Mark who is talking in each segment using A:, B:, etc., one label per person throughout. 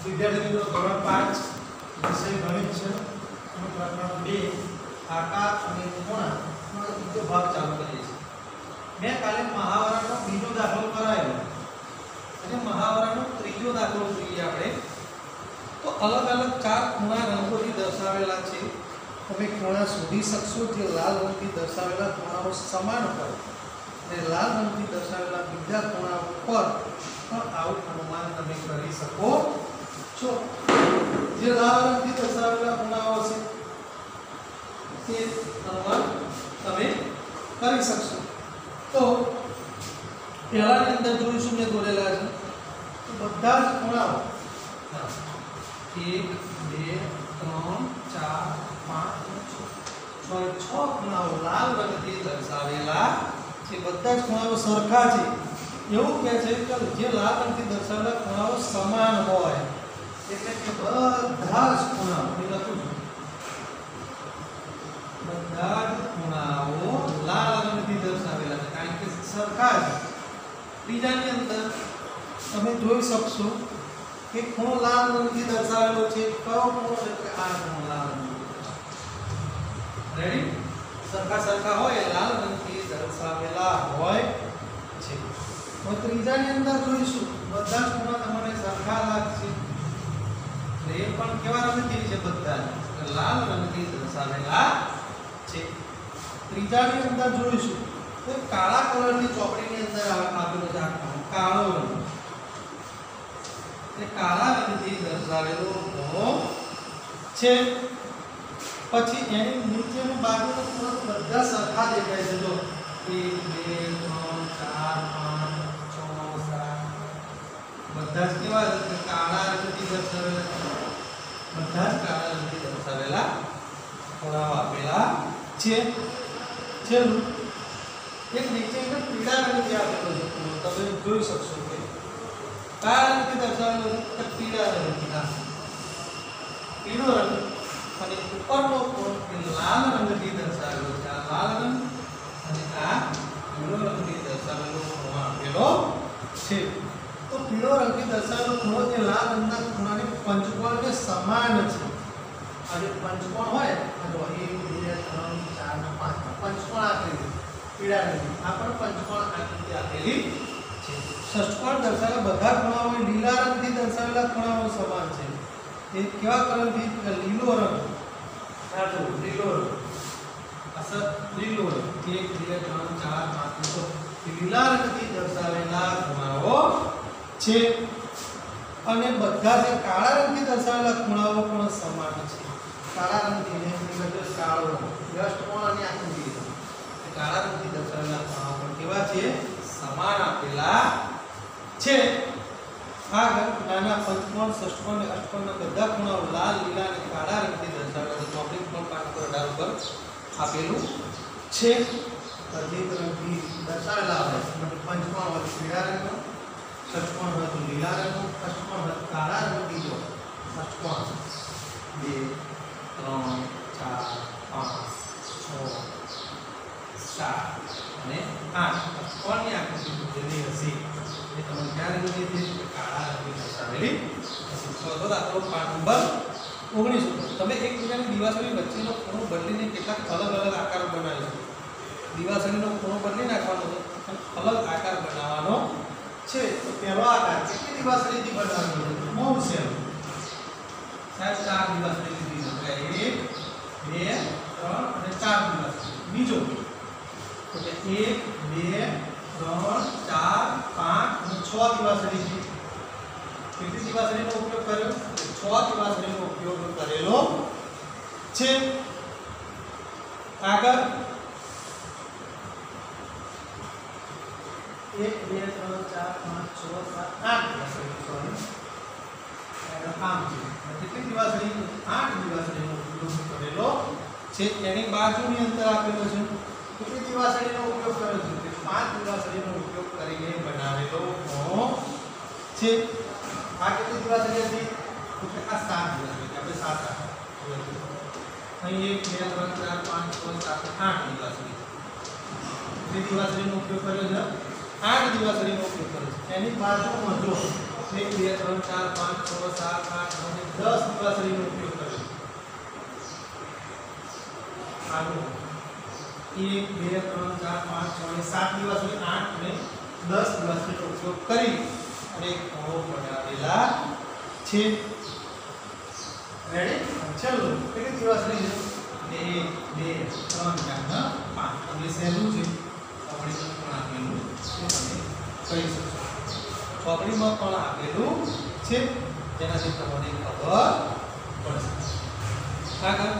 A: વિદ્યાર્થી મિત્રો ધોરણ 5 વિષય ગણિત છે અને પ્રકરણ 2 આકાર અને ખૂણાનો બીજો ભાગ ચાલુ કરીએ છીએ. મેં કાલે મહાવરાનો બીજો દાખલો કરાયો અને મહાવરાનો ત્રીજો દાખલો જોઈએ આપણે. તો અલગ અલગ ચાર ખૂણા રંગોથી દર્શાવેલા છે. તમે ખૂણા શોધી શકશો જે લાલ રંગથી દર્શાવેલા ખૂણાઓ સમાન હોય અને લાલ રંગથી દર્શાવેલા બીજા ખૂણા પર પણ આવું અનુમાન તમે કરી શકો છો. જે લાલ રંગથી દર્શાવેલા ખૂણાઓ છે તે અનુમાન તમે કરી શકશો. તો પહેલાની અંદર જોઈશું મેં દોરેલા છે તો બધા જ ખૂણાઓ 1 2 3 4 5 6 ખૂણાઓ લાલ રંગથી દર્શાવેલા છે. બધા જ ખૂણાઓ સરખા છે. એવું કહે છે કે જે લાલ રંગથી દર્શાવેલા ખૂણાઓ સમાન હોય એટલે કે બધા જ ખૂણાઓ લખું છું બધા જ ખૂણાઓ લાલ રંગથી દર્શાવેલા છે કારણ કે સરખા છે. ત્રીજાની અંદર તમે જોઈ શકશો કે ખૂણો લાલ રંગથી દર્શાવેલો છે. કયો ખૂણો છે કે આ ખૂણો લાલ રંગથી રેડી સરખા હોય લાલ રંગથી દર્શાવેલા હોય છે. તો ત્રીજાની અંદર જોઈશું બધા જ ખૂણા તમને સરખા લાગશે. એ પણ કેવા રંગથી છે? બધા લાલ રંગથી દર્શાવેલા છે. ત્રીજાની અંદર જોઈશું તો કાળા કલરની ચોપડીની અંદર આપેલો છે કાળો રંગ. એ કાળા રંગથી દર્શાવેલો ખૂણો છે. પછી એની નીચેનું બાજુનો ખૂણો બધા સરખા દેખાય છે. જો 1 2 3 4 5 6 7 બધા જ કેવા છે? કાળા રંગથી દર્શાવેલા. બધા જ કાળા રંગથી દર્શાવેલા ખૂણાઓ આપેલા છે. છેલ્લું એક નીચે પીળા રંગથી આપેલો છે ખૂણો. તમે જોઈ શકશો કે કાળા રંગથી દર્શાવેલો છે પીળા રંગથી. પીળો રંગ અને ઉપરનો ખૂણો લાલ રંગથી દર્શાવેલો છે. આ લાલ રંગ અને આ પીળો રંગથી દર્શાવેલો ખૂણો આપેલો છે. તો પીળો રંગથી દર્શાવેલો ખૂણો એ લાલ રંગના ખૂણાની પંચકોણને સમાન છે. આ જે પંચકોણ હોય આ જો 1 2 3 4 5 પંચકોણ આપેલી પીળા રંગની આ પણ પંચકોણ આકૃતિ આપેલી છે. ષષ્ઠકોણ દર્શાવેલા બધા ખૂણાઓ લીલા રંગથી દર્શાવેલા ખૂણાઓ સમાન છે. એ કેવા કલરથી? લીલો રંગ. આ જો લીલો રંગ અસર લીલો રંગ 1 2 3 4 5 6 લીલા રંગથી દર્શાવેલા ખૂણાઓ છે. અને બધા જે કાળા રંગથી દર્શાવેલા ખૂણાઓ પણ સમાન છે. કાળા રંગથી એટલે કાળો રંગ ષષ્ઠકોણ અને આકૃતિ કાળા રંગથી દર્શાવેલા ખૂણાઓ પણ કેવા છે? સમાન આપેલા છે. આગળ નાના પંચકોણ ષષ્ઠકોણ અને અષ્ટકોણના બધા ખૂણાઓ લાલ લીલા અને કાળા રંગથી દર્શાવેલા છે. ચોપડી પણ 5 પર 18 ઉપર આપેલું છે. અધિક રંગથી દર્શાવેલા હોય પંચકોણ હોય પીળા રંગનો, ષષ્ઠકોણ હોય તો લીલા રંગનો, અષ્ટકોણ હોય કાળા રંગથી. જો અષ્ટકોણ 2 3 4 5 6 7 અને 8 અષ્ટકોણની આકૃતિ જેની હશે એ તમે ક્યાં રંગની છે? કાળા રંગની દર્શાવેલી હશે. તો દાખલો પાઠ નંબર 19 તમે એકબીજાની દિવાસળી વચ્ચેનો ખૂણો બદલીને કેટલાક અલગ અલગ આકાર બનાવી શકો. દિવાસળીનો ખૂણો બદલી નાખવાનો છે અને અલગ આકાર બનાવવાનો છે. તો પહેલો આકાર કેટલી દિવાસળીથી બનાવવાનો છે? બહુ સહેલો સાહેબ 4 દિવાસળી લીધી છે. 1 2 3 અને 4 દિવાસળી. બીજો તો કે 1 2 3 4 5 અને 6 દિવાસળી છે. કેટલી દિવાસળીનો ઉપયોગ કર્યો? 6 દિવાસળીનો ઉપયોગ કરેલો છે. આગળ 1 2 3 4 5 6 7 8 દિવાસળી એનો કામ છે. કેટલી દિવાસળી? 8 દિવાસળીનો ઉપયોગ કરેલો છે. એની બાજુની અંદર આપેલો છે કેટલી દિવાસળીનો ઉપયોગ કર્યો છે? 5 દિવાસળીનો ઉપયોગ કરીને બનાવેલો ખૂણો છે. આ કેટલી દિવાસળી હતી? તો કે આ 7 દિવાસળી. આપણે 7 આપી અહીં 1 2 3 4 5 6 7 8 દિવાસળી. કેટલી દિવાસળીનો ઉપયોગ કર્યો છે? 8 દિવાસળીનો ઉપયોગ કરે છે. એની બાજુમાં જો 1 2 3 4 5 6 7 8 9 10 દિવાસળીનો ઉપયોગ કરે છે. આગળ 1 2 3 4 5 6 7 દિવાસળી 8 અને 10 દિવાસળીનો ઉપયોગ કરી અને એક ઘરો બનાવેલા છે. રેડી? ચલો કેટલી દિવાસળી છે? 1 2 3 4 5. એટલે સહેલું છે. ચોપડીમાં પણ આપેલું છે, તમે કહી શકો. ચોપડીમાં પણ આપેલું છે, જેનાથી તમને ખબર પડશે. આગળ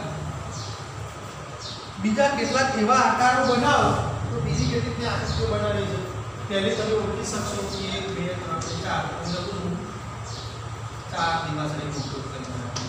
A: બીજા કેટલાક એવા આકારો બનાવો તો બીજી કેટલીક આકૃતિઓ બનાવી છે. પહેલી તમે ઓળખી શકશો કે 1 2 3 4 લખું 4 દિવાસળીનો ઉપયોગ કરી બનાવી.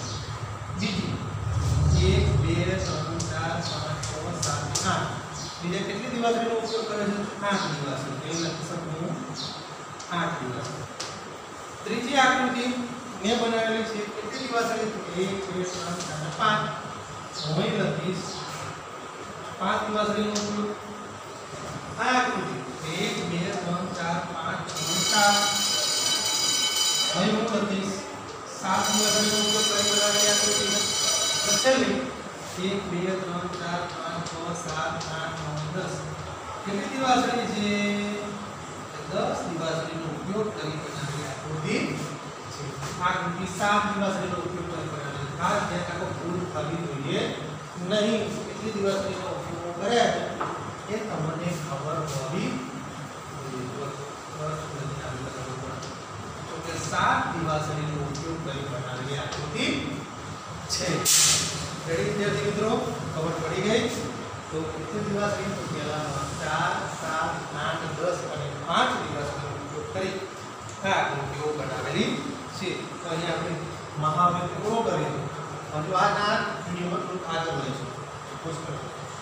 A: બીજી 1 2 3 4 5 6 7 8. બીજા કેટલી દિવાસળીનો ઉપયોગ કરે છે? 8 દિવાસળી. એ લખી શકું 8 દિવાસળી. ત્રીજી આકૃતિ મેં બનાવેલી છે. કેટલી દિવાસળી? 1 2 3 4 5. હું લખીશ 5 દિવાસળીનો ઉપયોગ. આ આકૃતિ 1 2 3 4 5 6 7. અહીં હું લખીશ 7 દિવાસળીનો ઉપયોગ કરી બનાવેલી આકૃતિ છે. છેલ્લી 1 2 3 4 5 6 7 8 9 10. કેટલી દિવાસળી છે? 10 દિવાસળીનો ઉપયોગ કરી બનાવેલી આકૃતિ છે. આકૃતિ 7 દિવાસળીનો ઉપયોગ કરી બનાવેલી છે. ખાસ ધ્યાન રાખો, ભૂલ થવી જોઈએ નહીં. કેટલી દિવાસળીનો ઉપયોગ કર્યા છે એ તમને ખબર હોવી જોઈએ. તો કે 7 દિવાસળીનો ઉપયોગ કરી બનાવેલી આકૃતિ છે. રેડી વિદ્યાર્થી મિત્રો? ખબર પડી ગઈ? તો કેટલી દિવાસળી? તો પહેલામાં 4 7 8 10 અને 5 દિવાસળીનો ઉપયોગ કરી આ આકૃતિઓ બનાવેલી છે. તો અહીંયા આપણે મહાવૃત્ત પૂરો કરીએ. હજુ આ વિડીયોમાં થોડું આગળ લઈશું.